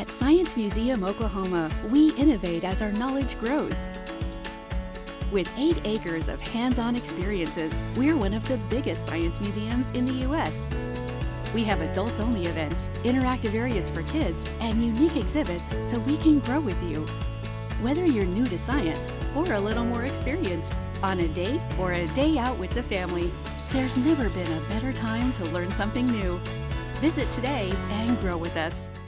At Science Museum Oklahoma, we innovate as our knowledge grows. With 8 acres of hands-on experiences, we're one of the biggest science museums in the U.S. We have adults-only events, interactive areas for kids, and unique exhibits so we can grow with you. Whether you're new to science or a little more experienced, on a date or a day out with the family, there's never been a better time to learn something new. Visit today and grow with us.